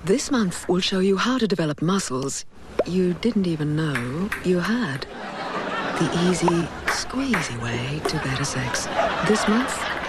This month will show you how to develop muscles you didn't even know you had. The easy, squeezy way to better sex. This month,